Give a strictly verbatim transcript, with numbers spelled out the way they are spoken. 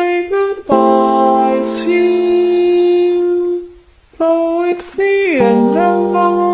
say goodbye to you. Though it's the end of our